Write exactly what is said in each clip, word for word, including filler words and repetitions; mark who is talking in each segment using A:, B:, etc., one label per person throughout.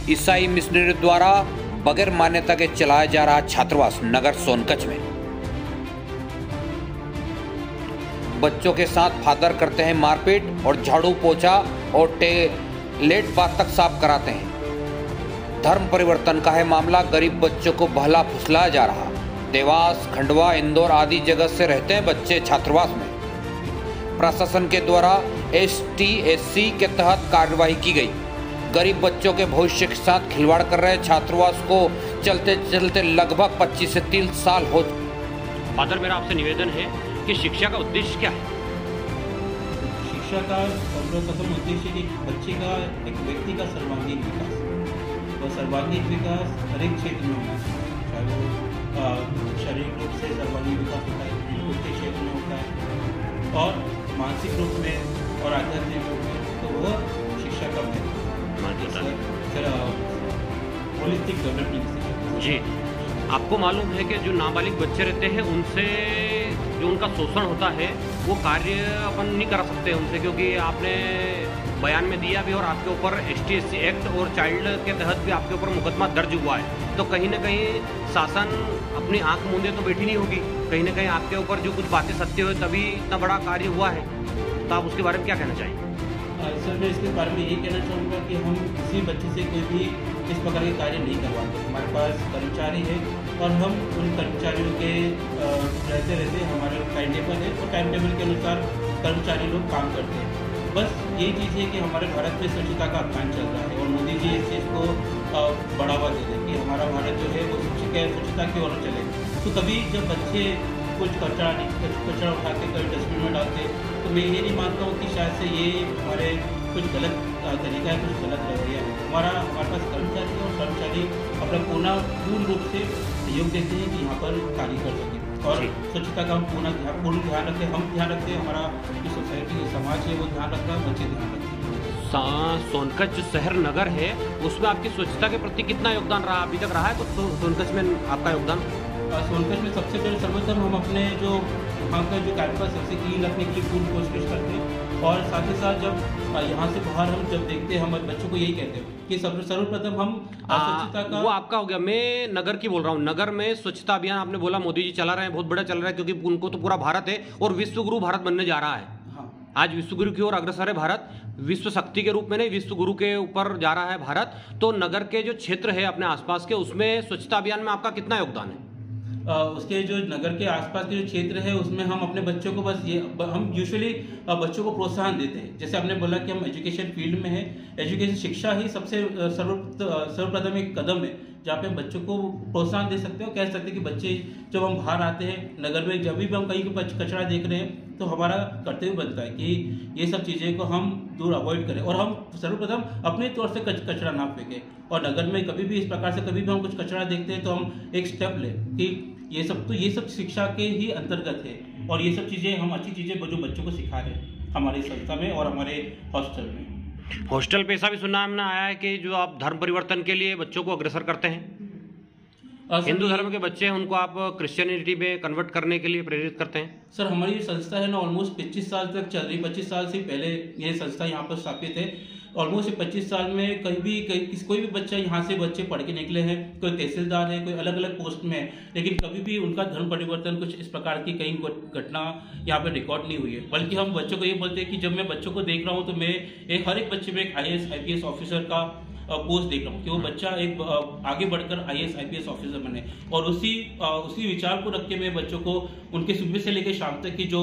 A: ईसाई मिशनरी द्वारा बगैर मान्यता के चलाया जा रहा छात्रावास नगर सोनकच्छ में। बच्चों के साथ फादर करते हैं मारपीट और झाड़ू पोछा और टॉयलेट बाथ तक साफ कराते हैं। धर्म परिवर्तन का है मामला, गरीब बच्चों को बहला फुसलाया जा रहा। देवास, खंडवा, इंदौर आदि जगह से रहते हैं बच्चे छात्रावास में। प्रशासन के द्वारा एस टी एस सी के तहत कार्रवाई की गई। गरीब बच्चों के भविष्य के साथ खिलवाड़ कर रहे छात्रावास को चलते चलते लगभग पच्चीस से तीस साल हो।
B: फादर, मेरा आपसे निवेदन है कि शिक्षा का उद्देश्य क्या है?
C: शिक्षा का सर्वप्रथम उद्देश्य कि बच्चे का, एक व्यक्ति का सर्वांगीण विकास, और सर्वांगीण विकास हर एक क्षेत्र में होना चाहिए, चाहे वो शारीरिक रूप से सर्वांगीण विकास होता है, खेलकूद के क्षेत्र में होता है, और मानसिक रूप में और आध्यात्मिक रूप में, तो वह शिक्षा का होलिस्टिक डेवलपमेंट।
B: जी, आपको मालूम है कि जो नाबालिग बच्चे रहते हैं उनसे जो उनका शोषण होता है वो कार्य अपन नहीं करा सकते उनसे, क्योंकि आपने बयान में दिया भी और आपके ऊपर S T S C act और चाइल्ड के तहत भी आपके ऊपर मुकदमा दर्ज हुआ है। तो कहीं ना कहीं शासन अपनी आंख मूंदे तो बैठी नहीं होगी, कहीं ना कहीं आपके ऊपर जो कुछ बातें सत्य हुए तभी इतना बड़ा कार्य हुआ है। तो आप उसके बारे में क्या कहना चाहेंगे?
C: सर, मैं इसके बारे में यही कहना चाहूँगा कि हम किसी बच्चे से कोई भी इस प्रकार के कार्य नहीं करवाते। हमारे पास कर्मचारी है और हम उन कर्मचारियों के रहते रहते हमारे टाइम टेबल है और टाइम टेबल के अनुसार कर्मचारी लोग काम करते हैं। बस यही चीज़ है कि हमारे भारत में स्वच्छता का अभियान चल रहा है और मोदी जी इस चीज़ को बढ़ावा दे रहे हैं कि हमारा भारत जो है वो स्वच्छता की ओर चले। तो कभी जब बच्चे कुछ कचरा कचरा उठा के कभी डस्टबिन में डालते, तो मैं ये नहीं मानता हूँ कि शायद से ये हमारे कुछ गलत तरीका है, कुछ गलत रवैया है। हमारा हमारे पास कर्मचारी है और कर्मचारी अपना पूर्ण पूर्ण रूप से सहयोग देते हैं कि यहाँ पर कार्य कर सकें और स्वच्छता का हम पूर्ण ध्यान पूर्ण ध्यान रखते हैं। हम ध्यान रखते हैं, हमारा जो सोसाइटी जो समाज है वो ध्यान रख रहा है, बच्चे ध्यान रखते हैं।
B: सोनकच्छ जो शहर नगर है उसमें आपकी स्वच्छता के प्रति कितना योगदान रहा, अभी तक रहा है कुछ तो सोनकच्छ में आपका योगदान?
C: सोनकच्छ में सबसे पहले सर्वप्रथम हम अपने जो वहाँ का जो कैंपस है उसे क्लीन रखने के लिए पूरी कोशिश करते हैं और साथ ही साथ जब यहाँ से बाहर हम जब देखते हैं हमारे बच्चों को यही कहते हैं कि सर्वप्रथम हम स्वच्छता का।
B: वो आपका हो गया, मैं नगर की बोल रहा हूँ। नगर में स्वच्छता अभियान आपने बोला मोदी जी चला रहे हैं, बहुत बड़ा चल रहा है, क्योंकि उनको तो पूरा भारत है और विश्व गुरु भारत बनने जा रहा है। हाँ। आज विश्व गुरु की ओर अग्रसर है भारत, विश्व शक्ति के रूप में नहीं, विश्व गुरु के ऊपर जा रहा है भारत। तो नगर के जो क्षेत्र है अपने आसपास के, उसमें स्वच्छता अभियान में आपका कितना योगदान है?
C: आ, उसके जो नगर के आसपास के जो क्षेत्र है उसमें हम अपने बच्चों को बस ये हम यूजुअली बच्चों को प्रोत्साहन देते हैं। जैसे आपने बोला कि हम एजुकेशन फील्ड में है, एजुकेशन शिक्षा ही सबसे सर्व सर्वप्रथम एक कदम है जहाँ पे हम बच्चों को प्रोत्साहन दे सकते हो। कह सकते हैं कि बच्चे जब हम बाहर आते हैं नगर में, जब भी हम कहीं पर कचरा देख रहे हैं तो हमारा कर्तव्य बनता है कि ये सब चीज़ें को हम दूर अवॉइड करें और हम सर्वप्रथम अपने तौर से कचरा ना फेंकें। और नगर में कभी भी इस प्रकार से कभी भी हम कुछ कचरा देखते हैं तो हम एक स्टेप लें कि ये सब तो ये सब शिक्षा के ही अंतर्गत है और ये सब चीज़ें हम अच्छी चीज़ें जो बच्चों को सिखा रहे हैं हमारी संस्था में और हमारे हॉस्टल में।
B: हॉस्टल पे ऐसा भी सुनना हमने आया है कि जो आप धर्म परिवर्तन के लिए बच्चों को अग्रसर करते हैं, हिंदू धर्म के बच्चे हैं उनको आप क्रिश्चियनिटी में कन्वर्ट करने के लिए प्रेरित करते हैं।
C: सर, हमारी ये संस्था है ना ऑलमोस्ट पच्चीस साल तक चल रही, पच्चीस साल से पहले ये संस्था यहाँ पर स्थापित है। ऑलमोस्ट पच्चीस साल में कहीं भी कहीं कोई भी बच्चा यहाँ से बच्चे पढ़ के निकले हैं, कोई तहसीलदार है, कोई अलग अलग पोस्ट में है, लेकिन कभी भी उनका धर्म परिवर्तन कुछ इस प्रकार की कहीं घटना यहाँ पे रिकॉर्ड नहीं हुई है। बल्कि हम बच्चों को ये बोलते हैं कि जब मैं बच्चों को देख रहा हूँ तो मैं एक हर एक बच्चे में एक I A S I P S officer का पोस्ट देख रहा हूँ कि वो बच्चा एक आगे बढ़कर I A S I P S officer बने और उसी उसी विचार को रख के मैं बच्चों को उनके सुबह से लेकर शाम तक की जो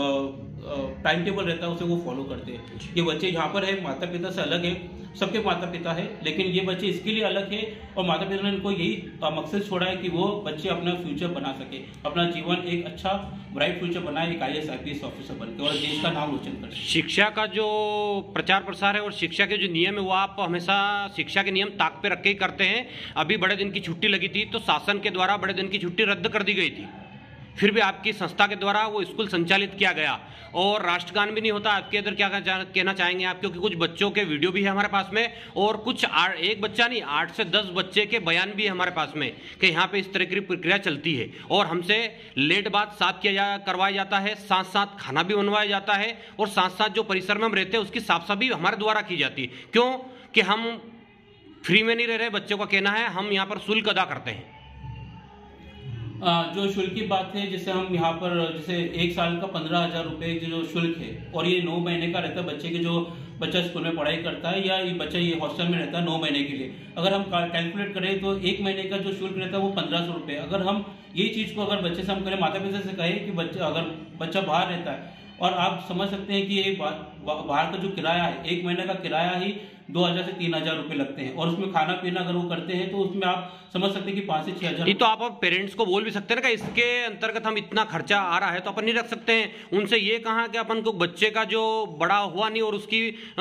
C: टाइम टेबल रहता है उसे वो फॉलो करते हैं। ये बच्चे यहाँ पर है, माता पिता से अलग है, सबके माता पिता है, लेकिन ये बच्चे इसके लिए अलग है और माता पिता ने इनको यही मकसद छोड़ा है कि वो बच्चे अपना फ्यूचर बना सके, अपना जीवन एक अच्छा ब्राइट फ्यूचर बनाए, एक I A S I P S officer बनकर और देश का नाम रोशन करे।
B: शिक्षा का जो प्रचार प्रसार है और शिक्षा के जो नियम है वो आप हमेशा शिक्षा के नियम ताक पे रख के ही करते हैं। अभी बड़े दिन की छुट्टी लगी थी तो शासन के द्वारा बड़े दिन की छुट्टी रद्द कर दी गई थी, फिर भी आपकी संस्था के द्वारा वो स्कूल संचालित किया गया और राष्ट्रगान भी नहीं होता। आपके इधर क्या कहना चाहेंगे आप? क्योंकि कुछ बच्चों के वीडियो भी है हमारे पास में और कुछ एक बच्चा नहीं, आठ से दस बच्चे के बयान भी है हमारे पास में कि यहाँ पे इस तरह की प्रक्रिया चलती है और हमसे लेट बात साफ किया जा करवाया जाता है, साथ साथ खाना भी बनवाया जाता है और साथ साथ जो परिसर में हम रहते हैं उसकी साफ सफाई हमारे द्वारा की जाती है। क्यों कि हम फ्री में नहीं रह रहे, बच्चों का कहना है हम यहाँ पर शुल्क अदा करते हैं।
C: जो शुल्क की बात है, जैसे हम यहाँ पर जैसे एक साल का पंद्रह हजार रुपये जो शुल्क है और ये नौ महीने का रहता है बच्चे के, जो बच्चा स्कूल में पढ़ाई करता है या ये बच्चा ये हॉस्टल में रहता है नौ महीने के लिए, अगर हम कैलकुलेट करें तो एक महीने का जो शुल्क रहता है वो पंद्रह सौ रुपये। अगर हम ये चीज़ को अगर बच्चे से हम करें, माता पिता से कहें कि बच्चा अगर बच्चा बाहर रहता है और आप समझ सकते हैं कि ये बाहर का जो किराया है, एक महीने का किराया ही दो हजार से तीन हजार रुपये लगते हैं और उसमें खाना पीना अगर वो करते हैं तो उसमें आप समझ सकते हैं कि पाँच से छह हजार।
B: ये तो आप पेरेंट्स को बोल भी सकते हैं ना कि इसके अंतर्गत हम इतना खर्चा आ रहा है तो अपन नहीं रख सकते हैं। उनसे ये कहा कि अपन को बच्चे का जो बड़ा हुआ नहीं और उसकी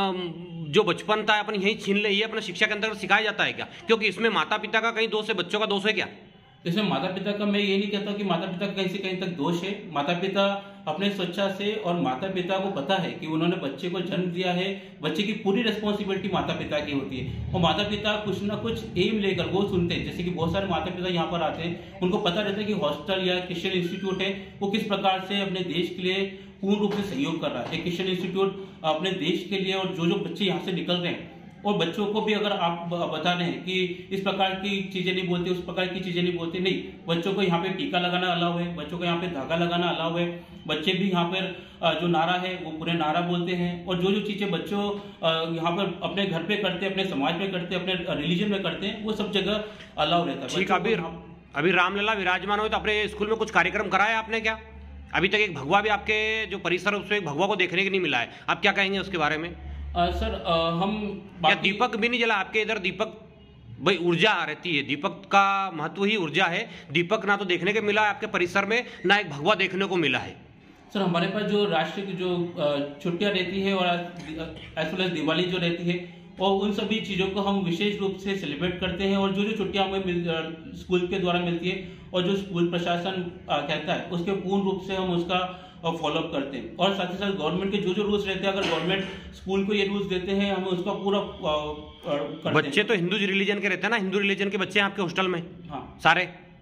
B: जो बचपन था अपन यही छीन ले, ये अपना शिक्षा के अंतर्गत सिखाया जाता है क्या? क्योंकि इसमें माता पिता का कहीं दोष है, बच्चों का दोष है क्या?
C: इसमें माता पिता का मैं ये नहीं कहता कि माता पिता का कहीं से कहीं तक दोष है। माता पिता अपने स्वेच्छा से, और माता पिता को पता है कि उन्होंने बच्चे को जन्म दिया है, बच्चे की पूरी रिस्पॉन्सिबिलिटी माता पिता की होती है और माता पिता कुछ ना कुछ एम लेकर वो सुनते हैं। जैसे कि बहुत सारे माता पिता यहाँ पर आते हैं, उनको पता रहता है कि हॉस्टल या क्रिश्चियन इंस्टीट्यूट है वो किस प्रकार से अपने देश के लिए पूर्ण रूप से सहयोग कर रहा है। क्रिश्चियन इंस्टीट्यूट अपने देश के लिए, और जो जो बच्चे यहाँ से निकल रहे हैं और बच्चों को भी अगर आप बता रहे हैं कि इस प्रकार की चीजें नहीं बोलते, उस प्रकार की चीजें नहीं बोलते, नहीं, बच्चों को यहाँ पे टीका लगाना अलाउ है, बच्चों को यहाँ पे धागा लगाना अलाउ है, बच्चे भी यहाँ पर जो नारा है वो पूरे नारा बोलते हैं और जो जो चीजें बच्चों यहाँ पर अपने घर पे करते हैं, अपने समाज में करते हैं, अपने रिलीजन में करते हैं, वो सब जगह अलाउ रहता है।
B: ठीक, अभी अभी रामलला विराजमान हुए तो अपने स्कूल में कुछ कार्यक्रम कराया आपने क्या? अभी तक एक भगवा भी आपके जो परिसर है उसमें एक भगवा को देखने को नहीं मिला है, आप क्या कहेंगे उसके बारे में?
C: आ, सर आ, हम
B: या दीपक भी नहीं जला आपके इधर? दीपक भाई ऊर्जा रहती है, दीपक का महत्व ही ऊर्जा है। दीपक ना तो देखने को मिला है आपके परिसर में, ना एक भगवा देखने को मिला है।
C: सर हमारे पास जो राष्ट्र की जो छुट्टियां रहती है और एज वेल एज दिवाली जो रहती है और उन सभी चीज़ों को हम विशेष रूप से सेलिब्रेट करते हैं और जो जो छुट्टियां हमें मिल, स्कूल के द्वारा मिलती है और जो स्कूल प्रशासन कहता है उसके पूर्ण रूप से हम उसका फॉलो अप करते हैं। और साथ ही साथ गवर्नमेंट के जो जो रूल्स रहते हैं, अगर गवर्नमेंट स्कूल को ये रूल्स देते हैं हमें उसका पूरा करते
B: बच्चे हैं। तो हिंदू रिलीजन के रहते हैं ना, हिंदू रिलीजन के बच्चे हैं आपके हॉस्टल में?
C: हाँ
B: सारे।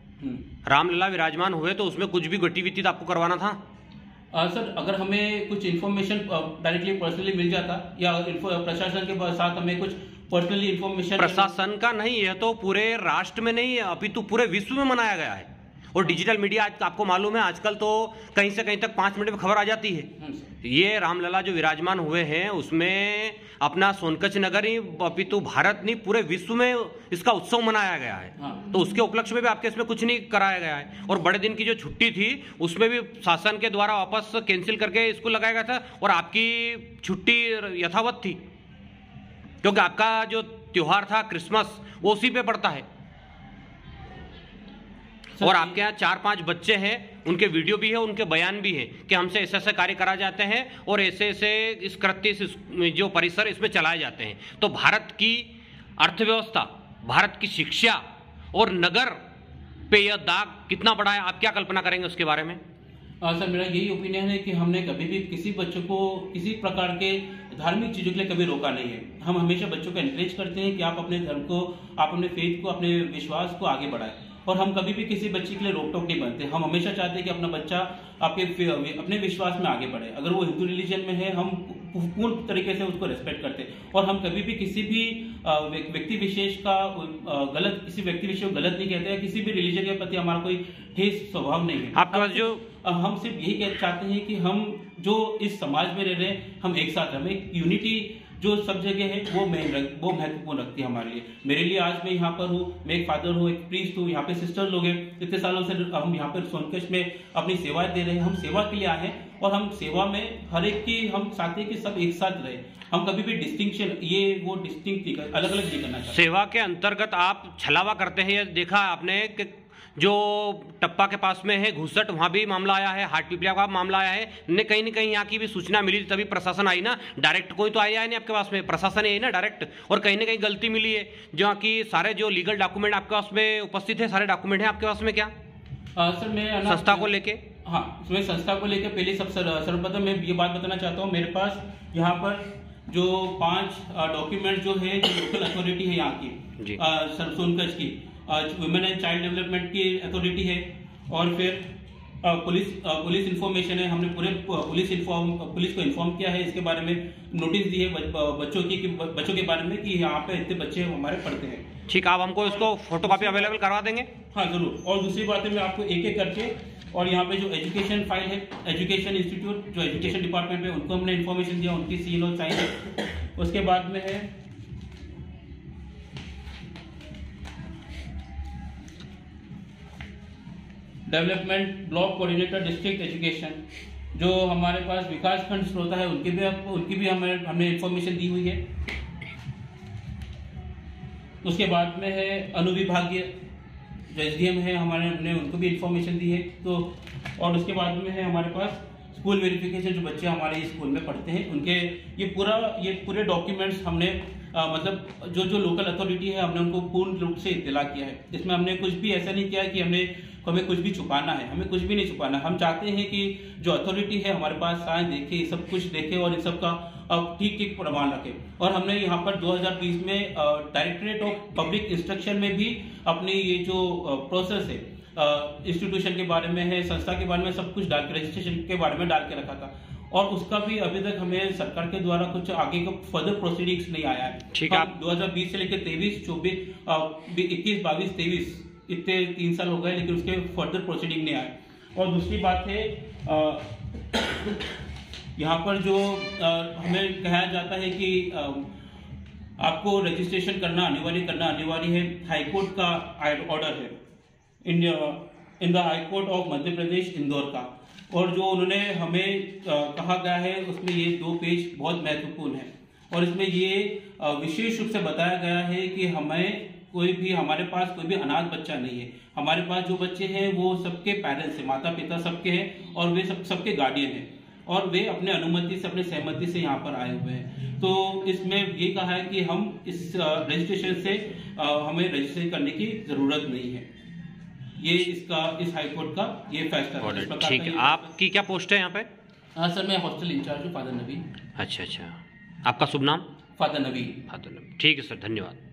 B: रामलला विराजमान हुए तो उसमें कुछ भी गतिविधि तो आपको करवाना था?
C: आ, सर अगर हमें कुछ इन्फॉर्मेशन डायरेक्टली पर्सनली मिल जाता या प्रशासन के साथ हमें कुछ पर्सनली इन्फॉर्मेशन,
B: प्रशासन का नहीं, यह तो पूरे राष्ट्र में नहीं अपितु पूरे विश्व में मनाया गया है और डिजिटल मीडिया आज आपको मालूम है आजकल तो कहीं से कहीं तक पांच मिनट में खबर आ जाती है। ये रामलला जो विराजमान हुए हैं उसमें अपना सोनकच्छ नगर ही अपितु भारत नहीं पूरे विश्व में इसका उत्सव मनाया गया है। हाँ। तो उसके उपलक्ष्य में भी आपके इसमें कुछ नहीं कराया गया है और बड़े दिन की जो छुट्टी थी उसमें भी शासन के द्वारा वापस कैंसिल करके इसको लगाया गया था और आपकी छुट्टी यथावत थी क्योंकि आपका जो त्योहार था क्रिसमस वो उसी पे पड़ता है। और आपके यहाँ चार पांच बच्चे हैं, उनके वीडियो भी है, उनके बयान भी है कि हमसे ऐसे ऐसे कार्य करा जाते हैं और ऐसे ऐसे इस कृत्य जो परिसर इसमें चलाए जाते हैं। तो भारत की अर्थव्यवस्था, भारत की शिक्षा और नगर पे यह दाग कितना बड़ा है, आप क्या कल्पना करेंगे उसके बारे में?
C: आ, सर मेरा यही ओपिनियन है कि हमने कभी भी किसी बच्चों को किसी प्रकार के धार्मिक चीज़ों के लिए कभी रोका नहीं है। हम हमेशा बच्चों को एनकरेज करते हैं कि आप अपने धर्म को, आप अपने फेथ को, अपने विश्वास को आगे बढ़ाएं और हम कभी भी किसी बच्चे के लिए रोक टोक नहीं बनते। हम हमेशा चाहते हैं कि अपना बच्चा आपके अपने विश्वास में आगे बढ़े। अगर वो हिंदू रिलीजन में है हम पूर्ण तरीके से उसको रेस्पेक्ट करते हैं और हम कभी भी किसी भी व्यक्ति विशेष का गलत किसी व्यक्ति विशेष को गलत नहीं कहते हैं। किसी भी रिलीजन के प्रति हमारा कोई ठेस स्वभाव नहीं है।
B: आपके पास जो
C: हम सिर्फ यही कह चाहते हैं कि हम जो इस समाज में रह रहे हैं हम एक साथ, हमें यूनिटी जो सब जगह है वो वो महत्वपूर्ण रखती है हमारे लिए। मेरे लिए आज मैं यहाँ पर हूँ, मैं एक फादर हूँ, एक प्रीस्ट हूँ, यहाँ पे सिस्टर लोग हैं, इतने सालों से हम यहाँ पर सोनकच्छ में अपनी सेवाएं दे रहे हैं। हम सेवा के लिए आए हैं और हम सेवा में हर एक की हम चाहते हैं कि सब एक साथ रहे। हम कभी भी डिस्टिंक्शन ये वो डिस्टिंक्ट अलग अलग नहीं करना चाहते।
B: सेवा के अंतर्गत आप छलावा करते हैं, ये देखा आपने कि जो टप्पा के पास में है घुसट, वहाँ भी मामला आया है, हाट पिपलिया का मामला आया है, ने कहीं न कहीं यहाँ की भी सूचना मिली तभी प्रशासन आई ना, डायरेक्ट कोई तो आया नहीं आपके पास में, प्रशासन आई ना डायरेक्ट। और कहीं ना कहीं गलती मिली है जहाँ की सारे जो लीगल डॉक्यूमेंट आपके पास में उपस्थित है, सारे डॉक्यूमेंट है आपके पास में क्या?
C: आ, सर मैं
B: संस्था को लेके,
C: हाँ मैं संस्था को लेकर पहले सब सर्वप्रथम मैं ये बात बताना चाहता हूँ, मेरे पास यहाँ पर जो पांच डॉक्यूमेंट जो है जो लोकल अथॉरिटी है यहाँ की सोनकच्छ की वुमेन एंड चाइल्ड डेवलपमेंट की अथॉरिटी है और फिर पुलिस पुलिस इन्फॉर्मेशन है, हमने पूरे पुलिस इन्फॉर्म पुलिस को इन्फॉर्म किया है, इसके बारे में नोटिस दी है बच्चों की कि बच्चों के बारे में कि यहाँ पे इतने बच्चे हमारे पढ़ते हैं।
B: ठीक, आप हमको इसको फोटोकॉपी अवेलेबल करवा देंगे?
C: हाँ जरूर। और दूसरी बात है, मैं आपको एक एक करके, और यहाँ पे जो एजुकेशन फाइल है, एजुकेशन इंस्टीट्यूट जो एजुकेशन डिपार्टमेंट है उनको हमने इन्फॉर्मेशन दिया, उनकी सील और साइन है। उसके बाद में है development block coordinator district education, जो हमारे पास विकास खंड श्रोता है उनकी भी उनकी भी हमें हमने इन्फॉर्मेशन दी हुई है। उसके बाद में है अनुविभागीय जो एस डी एम है हमारे, हमने उनको भी इन्फॉर्मेशन दी है। तो और उसके बाद में है हमारे पास स्कूल वेरिफिकेशन, जो बच्चे हमारे स्कूल में पढ़ते हैं उनके ये पूरा ये पूरे डॉक्यूमेंट्स हमने आ, मतलब जो जो लोकल अथॉरिटी है हमने उनको पूर्ण रूप से इत्तला किया है। इसमें हमने कुछ भी ऐसा नहीं किया है कि हमने हमें कुछ भी छुपाना है, हमें कुछ भी नहीं छुपाना। हम चाहते हैं कि जो अथॉरिटी है हमारे पास आए, देखे, सब कुछ देखे और इन सब का अब ठीक ठीक प्रमाण रखे। और हमने यहाँ पर दो हज़ार बीस में डायरेक्टरेट ऑफ पब्लिक इंस्ट्रक्शन में भी अपनी ये जो प्रोसेस है इंस्टीट्यूशन के बारे में है, संस्था के बारे में सब कुछ डाल के, रजिस्ट्रेशन के बारे में डाल के रखा था। और उसका भी अभी तक हमें सरकार के द्वारा कुछ आगे का फर्दर प्रोसीडिंग्स नहीं आया है।
B: ठीक है।
C: दो हज़ार बीस से लेकर तेईस चौबीस इक्कीस बाईस तेईस इतने तीन साल हो गए, लेकिन उसके फर्दर प्रोसीडिंग नहीं आए। और दूसरी बात है, यहाँ पर जो आ, हमें कहा जाता है कि आ, आपको रजिस्ट्रेशन करना अनिवार्य करना अनिवार्य है। हाईकोर्ट का ऑर्डर है in in the high court of Madhya Pradesh Indore का, और जो उन्होंने हमें आ, कहा गया है उसमें ये दो पेज बहुत महत्वपूर्ण है। और इसमें ये आ, विशेष रूप से बताया गया है कि हमें कोई भी हमारे पास कोई भी अनाथ बच्चा नहीं है। हमारे पास जो बच्चे हैं वो सबके पेरेंट्स हैं, माता पिता सबके हैं, और वे सब सबके गार्डियन हैं, और वे अपने अनुमति से, अपने सहमति से यहाँ पर आए हुए हैं। तो इसमें ये कहा है कि हम इस रजिस्ट्रेशन से आ, हमें रजिस्ट्रेशन करने की जरूरत नहीं है। ये इसका इस हाईकोर्ट का ये फैसला है।
B: ठीक है। आपकी क्या पोस्ट है यहाँ पे?
C: हाँ सर, मैं हॉस्टल इंचार्ज हूँ, फादर नबी।
B: अच्छा अच्छा, आपका शुभ नाम?
C: फादर नबी।
B: फादर नबी, ठीक है सर, धन्यवाद।